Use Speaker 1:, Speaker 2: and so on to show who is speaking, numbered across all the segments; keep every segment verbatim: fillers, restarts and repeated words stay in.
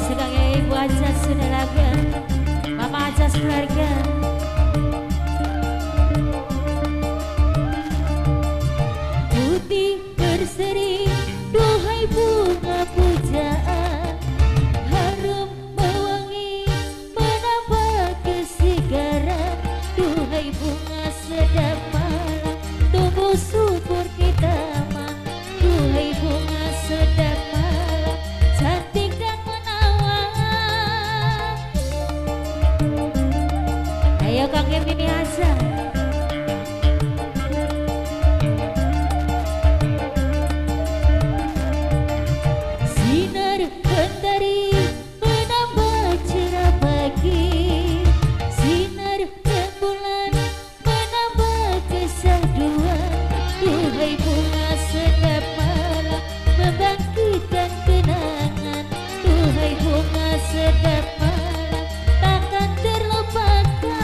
Speaker 1: sebagai ibu aja sudah laga, mama aja keluarga. Putih berseri, duhai bunga pujaan, harum mewangi menambah kesegaran. Duhai bunga sedap malam, tumbuh subur di taman. Duhai bunga sedap malam, cantik dan menawan. Ayo Kang Erwin aja. Sinar mentari menambah cerah pagi, sinar rembulan menambah kesahduan. Duhai bunga sedap malam, membangkitkan kenangan. Duhai bunga sedap malam, takkan terlupakan.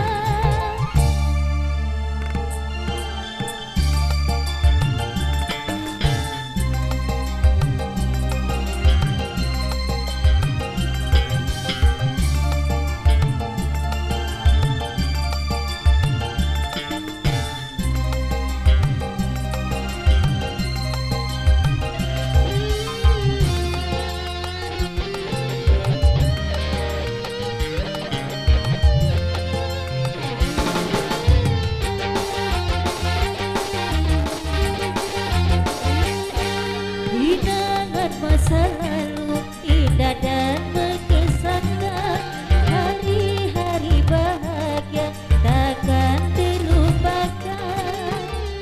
Speaker 1: Kenangan masa lalu indah dan mengesankan, hari-hari bahagia takkan terlupakan.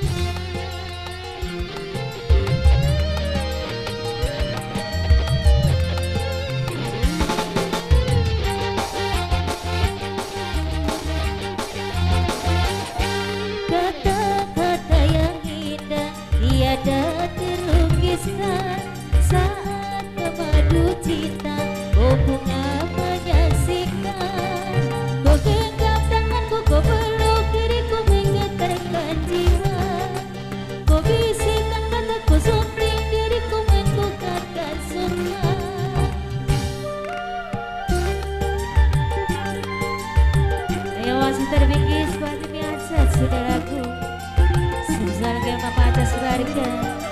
Speaker 1: Kata-kata yang indah tiada terlukiskan, saat kemadu cinta, oh bunga menyaksikan. Kau genggam tanganku, kau peluk diriku, menggetarkan jiwa. Kau bisikan kataku, sunting diriku, mengkuatkan suka. Ayo masih terbingkis, seperti biasa sudah lagu. Sebesar game apa atas keluarga.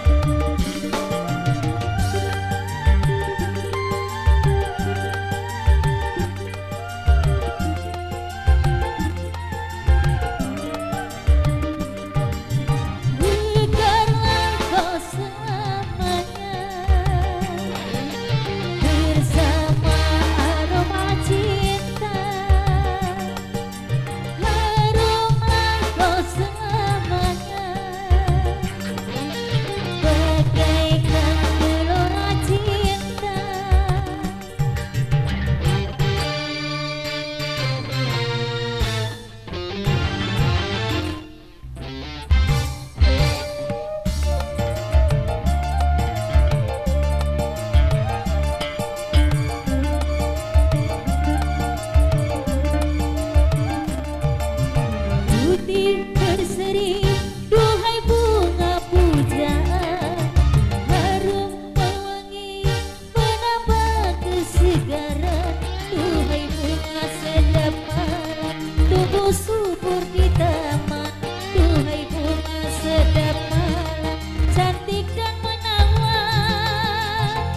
Speaker 1: Putih berseri, duhai bunga pujaan, harum mewangi menambah kesegaran. Duhai bunga sedap malam, tumbuh subur di taman. Duhai bunga sedap malam, cantik dan menawan.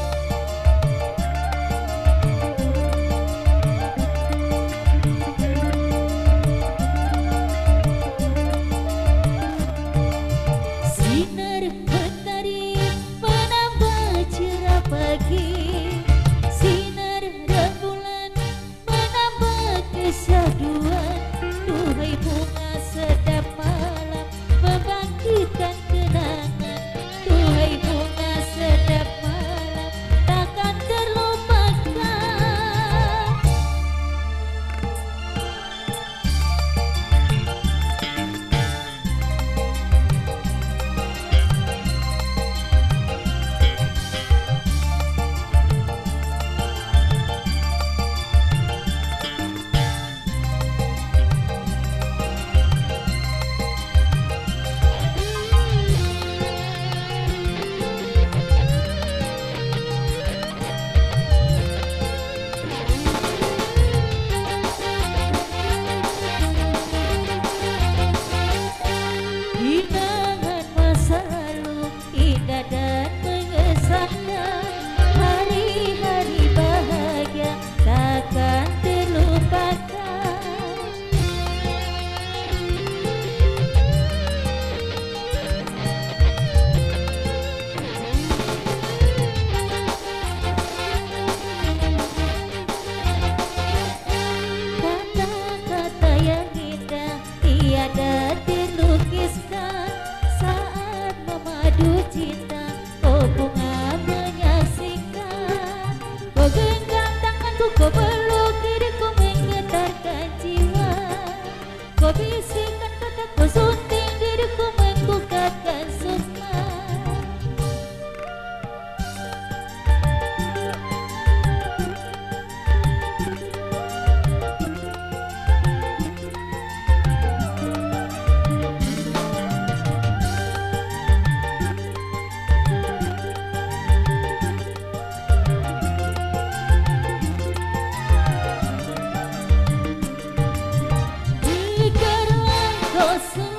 Speaker 1: Sinar mentari menambah cerah pagi, sinar rembulan menambah kesahduan. Duhai bunga sedap malam, membangkitkan kenangan. Duhai bunga sedap malam, takkan terlupakan. kau bisikan kataku sunting diriku menggugatkan sukma. Kau